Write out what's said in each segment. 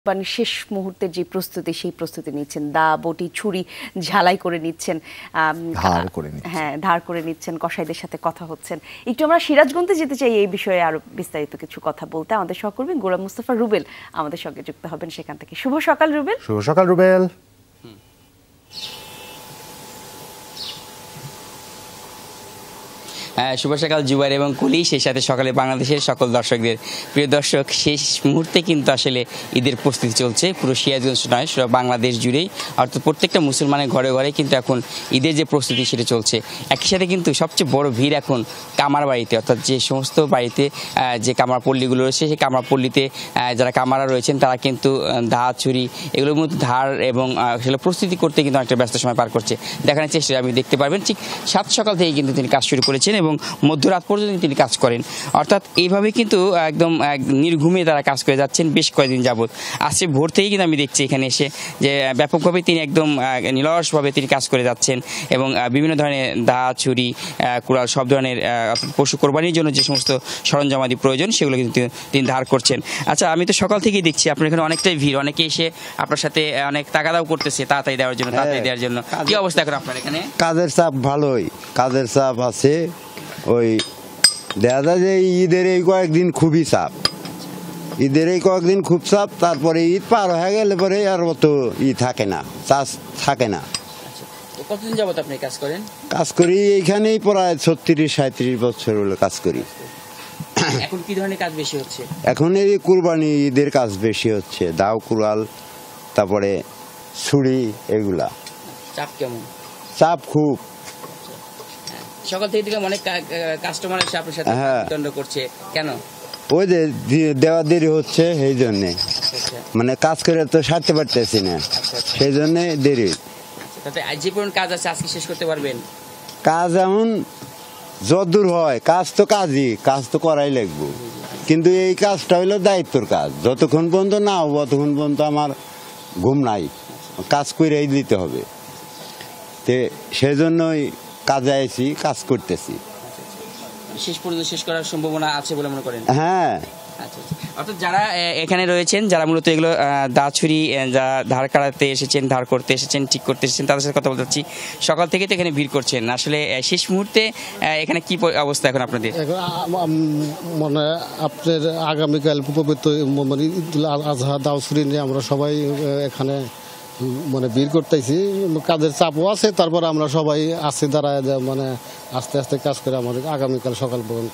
মানে শেষ মুহূর্তের যে প্রস্তুতি সেই প্রস্তুতি নিচ্ছেন, দা বটি ছুরি ঝালাই করে নিচ্ছেন, ধার করে নিচ্ছেন, কসাইদের সাথে কথা হচ্ছেন। একটু আমরা সিরাজগঞ্জে যেতে চাই এই বিষয়ে আরো বিস্তারিত কিছু কথা বলতে। আমাদের সহকর্মী গোলাম মুস্তাফা রুবেল আমাদের সঙ্গে যুক্ত হবেন সেখান থেকে। শুভ সকাল রুবেল। শুভ সকাল রুবেল। শুভ সকাল জুবাইর এবং কুলি, সেই সাথে সকালে বাংলাদেশের সকল দর্শকদের। প্রিয় দর্শক, শেষ মুহূর্তে কিন্তু আসলে ঈদের প্রস্তুতি চলছে পুরো সিরাজগঞ্জ নয়, বাংলাদেশ জুড়েই। অর্থাৎ প্রত্যেকটা মুসলমানের ঘরে ঘরে কিন্তু এখন ঈদের যে প্রস্তুতি সেটা চলছে। একই সাথে কিন্তু সবচেয়ে বড় ভিড় এখন কামার বাড়িতে, অর্থাৎ যে সমস্ত বাড়িতে যে কামার পল্লীগুলো রয়েছে সেই কামার পল্লীতে যারা কামারা রয়েছেন তারা কিন্তু দা ছুরি এগুলোর মধ্যে ধার এবং সেগুলো প্রস্তুতি করতে কিন্তু একটা ব্যস্ত সময় পার করছে। দেখানোর চেষ্টা আপনি দেখতে পারবেন ঠিক সাত সকাল থেকে কিন্তু তিনি কাজ শুরু করেছেন এবং মধ্যরাত পর্যন্ত তিনি কাজ করেন। অর্থাৎ এইভাবে কিন্তু একদম নির্ঘুমে তারা কাজ করে যাচ্ছেন বেশ কয়েকদিন যাবৎ। আজকে ভোর থেকেই কিন্তু আমি দেখছি এখানে এসে যে ব্যাপকভাবে তিনি একদম নিরলসভাবে তিনি কাজ করে যাচ্ছেন এবং বিভিন্ন ধরনের দা ছুরি কুড়াল সব ধরনের পশু কোরবানির জন্য যে সমস্ত সরঞ্জামাদি প্রয়োজন সেগুলো কিন্তু তিনি ধার করছেন। আচ্ছা, আমি তো সকাল থেকেই দেখছি আপনার এখানে অনেকটাই ভিড়, অনেকে এসে আপনার সাথে অনেক তাগাদাও করতেছে তাড়াতাড়ি দেওয়ার জন্য। কি অবস্থা এখন আপনার এখানে? কাজের চাপ ভালোই, কাজের চাপ আছে। ওই দেখা যায় যে ঈদের এই কয়েকদিন খুবই চাপ, খুব চাপ। তারপরে ঈদ পার হয়ে গেলে পরে আর অত থাকে না, চাষ থাকে না। কতদিন যাবত আপনি কাজ করেন? কাজ করি এইখানেই প্রায় 36-37 বছর হলো কাজ করি। এখন কি ধরনের কাজ বেশি হচ্ছে? এখন এই কুরবানি ঈদের কাজ বেশি হচ্ছে, দাও কুড়াল তারপরে ছুরি এগুলা। চাপ কেমন? চাপ খুব। সকাল থেকে অনেক কাস্টমার এসে আপনার সাথে দণ্ড করছে কেন? ওই যে দেওয়া দেরি হচ্ছে সেই জন্যে, মানে কাজ করে তো সারতে পারতেছি না, সেই জন্য দেরি। যে পরিমাণ কাজ আছে আজকে শেষ করতে পারবেন? কাজ এমন যতদূর হয় কাজ তো কাজই, কাজ তো করাই লাগবে, কিন্তু এই কাজটা হইলো দায়িত্বর কাজ। যতক্ষণ পর্যন্ত না হবো ততক্ষণ পর্যন্ত আমার ঘুম নাই, কাজ করেই দিতে হবে। তো সেই জন্যই কাজে আইছি, কাজ করতেছি। শেষ পর্যন্ত শেষ করার সম্ভাবনা আছে বলে মনে করেন? হ্যাঁ। অর্থাৎ যারা এখানে রয়েছেন, যারা মূলত এগুলো দা ছুরি যা ধার কাটাতে এসেছেন, ধার করতে এসেছেন, ঠিক করতে এসেছেন, তাদের সাথে কথা বলতে চাচ্ছি। সকাল থেকে তো এখানে ভিড় করছেন, আসলে শেষ মুহূর্তে এখানে কি অবস্থা এখন আপনাদের? মানে আপনার আগামীকাল পবিত্র মানে ঈদুল আজহা দাও ছুরি নিয়ে আমরা সবাই এখানে মানে ভিড় করতেছি। কাজের চাপও আছে, তারপর আমরা সবাই আছি দাঁড়ায় মানে আস্তে আস্তে কাজ করে আমাদের আগামীকাল সকাল পর্যন্ত।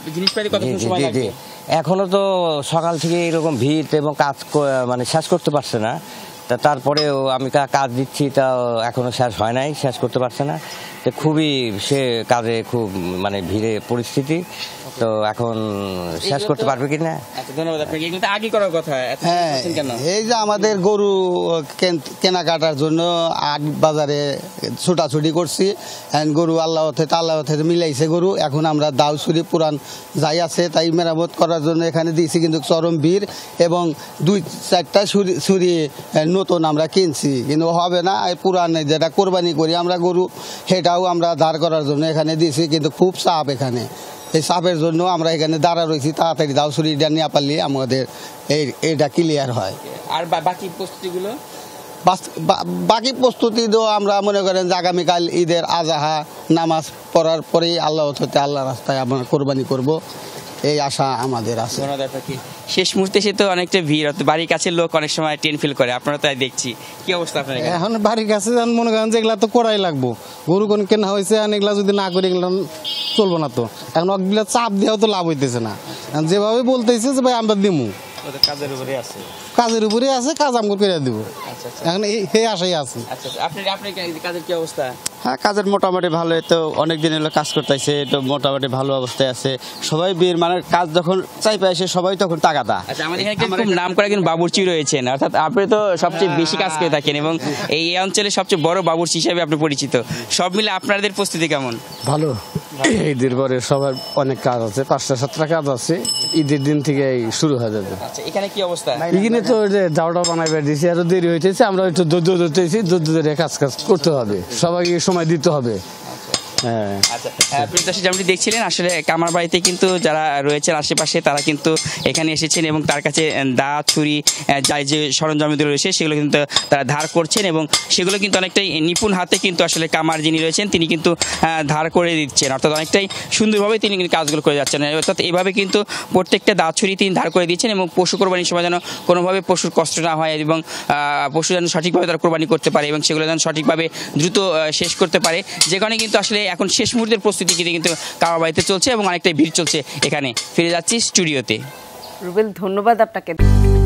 এখনো তো সকাল থেকে এরকম ভিড় এবং কাজ মানে শেষ করতে পারছে না, তারপরেও আমি কাজ দিচ্ছি, তা এখনো শেষ হয় নাই, শেষ করতে পারছে না। তো খুবই সে কাজে খুব মানে ভিড়ে পরিস্থিতি, তো এখন শেষ করতে পারবে কিনা। ধন্যবাদ আপনাকে। কিন্তু আগে করার কথা। হ্যাঁ, এই যে আমাদের গরু কেনাকাটার জন্য আট বাজারে ছোটাছুটি করছি, গরু আল্লাহ মিলাইছে গরু। এখন আমরা দাও ছুরি পুরান যাই আছে তাই মেরামত করার জন্য এখানে দিয়েছি, কিন্তু চরম ভিড় এবং 2-4টা ছুরি নতুন আমরা কিনছি, কিন্তু হবে না। পুরান যেটা কোরবানি করি আমরা গরু, সেটাও আমরা ধার করার জন্য এখানে দিয়েছি, কিন্তু খুব চাপ এখানে। এই চাপের জন্য আমরা এখানে দাঁড়া রয়েছি, তাড়াতাড়ি দাও ছুরিটা নিয়ে পারলে আমাদের এইটা ক্লিয়ার হয়। আর বাকি প্রস্তুতিগুলো? বাকি প্রস্তুতি তো আমরা মনে করেন যে আগামীকাল ঈদের আজহা নামাজ পড়ার পরেই আল্লাহ রাস্তায় আমরা কোরবানি করব, এই আশা আমাদের আছে। শেষ মুহূর্তে সে তো অনেকটা ভিড়, বাড়ির কাছের লোক অনেক সময় টেন ফিল করে, আপনারা তাই দেখছি। কি অবস্থা আপনার এখন? বাড়ির কাছে মনে করেন যে এগুলা তো করাই লাগবো, গরু কোন কেনা হয়েছে, এগুলা যদি না করে এগুলো চলবো না। তো এখন ওগুলা চাপ দেওয়া তো লাভ হইতেছে না, যেভাবে বলতেছে যে ভাই আমরা দিমু, কাজের উপরে আছে, কাজ আমরা করে দিব, এখন এই আশাই আছে। কাজের কি অবস্থা? হ্যাঁ, কাজের মোটামুটি ভালো, তো অনেক দিন হলো কাজ করতেছে, তো মোটামুটি ভালো অবস্থায় আছে সবাই। বীর মানে কাজ যখন চাই পায় সে সবাই তখন টাকাটা। আচ্ছা, আমাদের এখানে খুব নাম করা কিন্তু বাবুর্চি রয়েছেন, অর্থাৎ আপনি তো সবচেয়ে বেশি কাজ করে থাকেন এবং এই অঞ্চলে সবচেয়ে বড় বাবুর্চি হিসাবে আপনি পরিচিত। সব মিলে আপনাদের প্রস্তুতি কেমন? ভালো। ঈদের পরে সবার অনেক কাজ আছে, 5টা-7টা কাজ আছে, ঈদের দিন থেকে শুরু হয়ে যাবে। আচ্ছা, এখানে কি অবস্থা? এখানে তো যাওয়াটা বানাইবার দিয়েছি, আরো দেরি হইতেছে, আমরা একটু ধৈর্য ধরতেছি, ধৈর্য ধরে কাজ করতে হবে, সবাইকে সময় দিতে হবে। হ্যাঁ আচ্ছা প্রিয় দর্শক, যেমনটি দেখছিলেন আসলে কামার বাড়িতে কিন্তু যারা রয়েছেন আশেপাশে তারা কিন্তু এখানে এসেছেন এবং তার কাছে দা ছুরি যাই যে সরঞ্জামগুলো রয়েছে সেগুলো কিন্তু তারা ধার করছেন এবং সেগুলো কিন্তু অনেকটাই নিপুণ হাতে কিন্তু আসলে কামার যিনি রয়েছেন তিনি কিন্তু ধার করে দিচ্ছেন, অর্থাৎ অনেকটাই সুন্দরভাবে তিনি কিন্তু কাজগুলো করে যাচ্ছেন। অর্থাৎ এভাবে কিন্তু প্রত্যেকটা দা ছুরি তিনি ধার করে দিচ্ছেন এবং পশু কোরবানির সময় যেন কোনোভাবে পশুর কষ্ট না হয় এবং পশু যেন সঠিকভাবে তারা কোরবানি করতে পারে এবং সেগুলো যেন সঠিকভাবে দ্রুত শেষ করতে পারে, যে কারণে কিন্তু আসলে এখন শেষ মুহূর্তের প্রস্তুতি কিন্তু কামার বাড়িতে চলছে এবং অনেকটাই ভিড় চলছে। এখানে ফিরে যাচ্ছি স্টুডিওতে। রুবেল, ধন্যবাদ আপনাকে।